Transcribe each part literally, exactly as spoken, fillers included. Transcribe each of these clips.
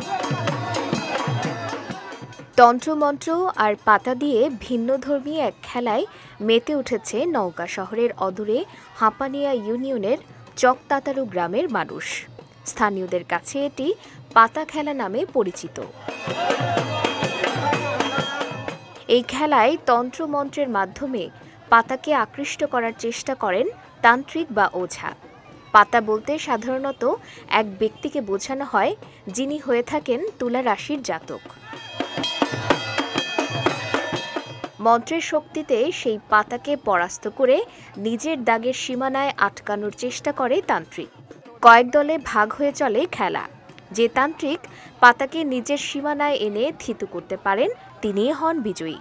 তন্ত্রমন্ত্র আর পাতা দিয়ে ভিন্নধর্মী এক খেলায় মেতে উঠেছে নওগাঁ শহরের অদূরে হাঁপানিয়া ইউনিয়নের চকতাতারু গ্রামের মানুষ। স্থানীয়দের কাছে এটি পাতা খেলা নামে পরিচিত। এই খেলায় তন্ত্রমন্ত্রের মাধ্যমে পাতাকে আকৃষ্ট করার চেষ্টা করেন তান্ত্রিক বা ওঝা। পাতা বলতে সাধারণত এক ব্যক্তিকে বোঝানো হয় যিনি হয়ে থাকেন তুলা রাশির জাতক। মন্ত্রের শক্তিতে সেই পাতাকে পরাস্ত করে নিজের দাগের সীমানায় আটকানোর চেষ্টা করে তান্ত্রিক। কয়েক দলে ভাগ হয়ে চলে খেলা। যে তান্ত্রিক পাতাকে নিজের সীমানায় এনে থিতু করতে পারেন তিনিই হন বিজয়ী।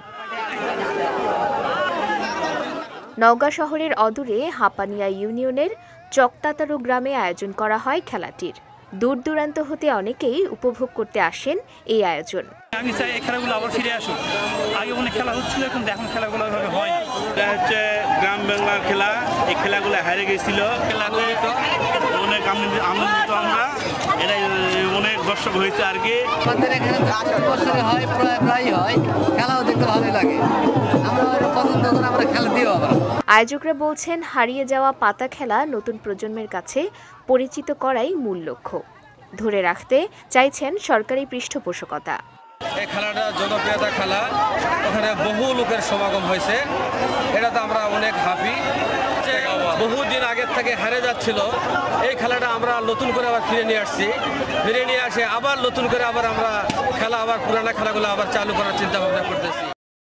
নওগাঁ শহরের অদূরে হাঁপানিয়া ইউনিয়নের চকতাতারু গ্রামে আয়োজন করা হয় খেলাটির। দূর দূরান্ত হতে অনেকেই উপভোগ করতে আসেন এই আয়োজন। আমি চাই এই খেলাগুলো আবার ফিরে আসুক। আগে অনেক খেলা হচ্ছিল, এখন এখন খেলাগুলো ওইভাবে হয় না। এটা হচ্ছে গ্রাম বাংলার খেলা। এই খেলাগুলো হারিয়ে গেছিল। খেলাতে অনেক আনন্দিত আমরা। এটা অনেক দর্শক হয়েছে আর কি। আমাদের এখানে বছরে হয়, প্রায় প্রায় হয়। খেলাও দেখতে ভালোই লাগে। আমরা পছন্দ করে আমরা খেলা দিও আবার। আয়োজকরা বলছেন হারিয়ে যাওয়া পাতা খেলা নতুন প্রজন্মের কাছে পরিচিত করাই মূল লক্ষ্য। ধরে রাখতে চাইছেন সরকারি পৃষ্ঠপোষকতা। এই খেলাটা জনপ্রিয়তা খেলা, ওখানে বহু লোকের সমাগম হয়েছে। এটাতে আমরা অনেক হ্যাপি। বহুদিন আগের থেকে হারিয়ে যাচ্ছিল এই খেলাটা আমরা নতুন করে আবার ফিরে নিয়ে আসছি। ফিরে নিয়ে আসে আবার নতুন করে আবার আমরা খেলা আবার পুরানা খেলাগুলো আবার চালু করার চিন্তা ভাবনা করতেছি।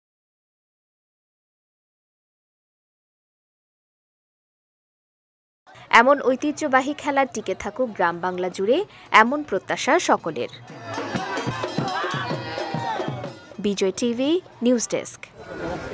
এমন ঐতিহ্যবাহী খেলা টিকে থাকুক গ্রাম বাংলা জুড়ে, এমন প্রত্যাশা সকলের। Bijoy TV news desk.